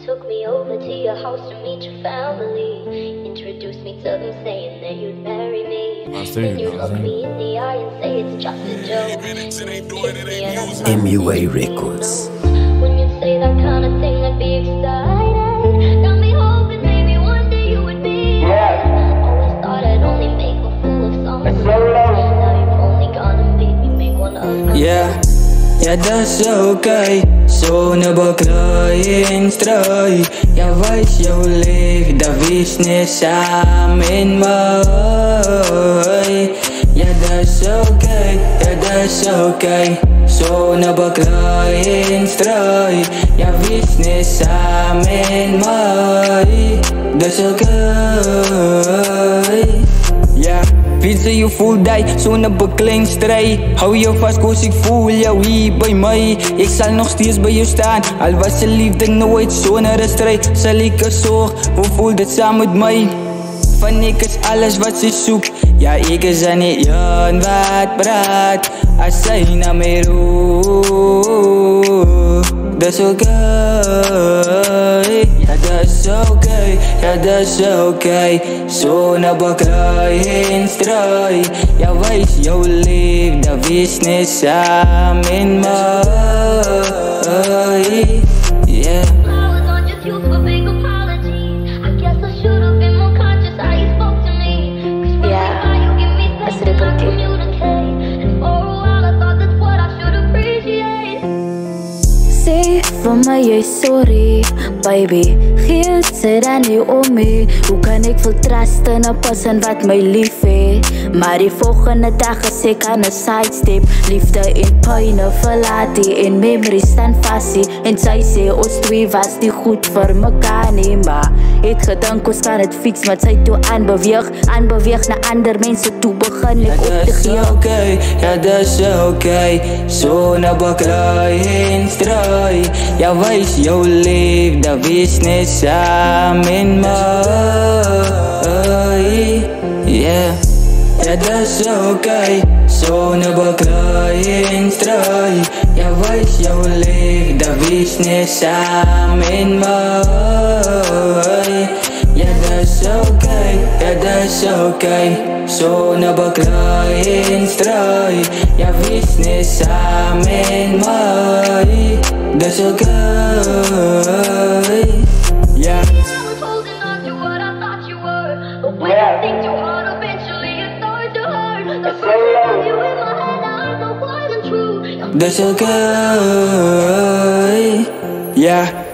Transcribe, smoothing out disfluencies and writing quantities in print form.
took me over to your house to meet your family. Introduced me to them saying that you'd marry me. Then you look me in the eye and say it's just a joke. MUA Records. When you say that kind of thing, I'd be excited. Got me hoping maybe one day you would be. Always thought I'd only make a fool of someone. Now you've only gone and made me make one of them. Yeah, that's okay. So na baklayin stray. Ja weiß jou lief, da wist nie samen mij. Ja that's okay. So na baklayin stray. Ja wist nie samen mij. That's okay. Ja, fietsen je voelt die, zo'n beklein strijd. Hou je vast, koos ik voel jou hier bij mij. Ik zal nog steeds bij je staan, al was je liefde nooit zonder een strijd. Zal ik er zorg, hoe voelt het samen met mij? Van ik is alles wat ze zoekt. Ja, ik is er niet Jan wat praat. Als zij naar mij roept. That's okay. Ja, that's okay. Zo na baklayin stray. Ja, weiß jou lief, da wist nie samen mij. Yeah. Van mij, jij sorry, baby. Geen zit aan je om me. Hoe kan ik veel trusten op persoon wat mij lief heeft? Maar die volgende dag is ik aan een sidestep. Liefde in pijn verlaat die in memory staan vast. En zij zei ons twee was die goed voor mekaar nie. Maar het gedank ons kan het fix, maar zij toe aanbeweeg naar andere mensen toe begin ik op te geven. Ja, that's okay. Zo na baklayin stray. Ja, weiß jou lief, da wist nie samen mij. Yeah. Ja, that's okay. Zo na baklayin stray. Ja, weiß jou lief, da wist nie samen mij. Ja, that's okay. Zo na baklayin stray. Ja, wist nie samen mij. That's okay. Yeah. I was holding on to what I thought you were, but when you think too hard, eventually it starts to hurt. The first time you in my head, I know wasn't true. That's okay. Yeah.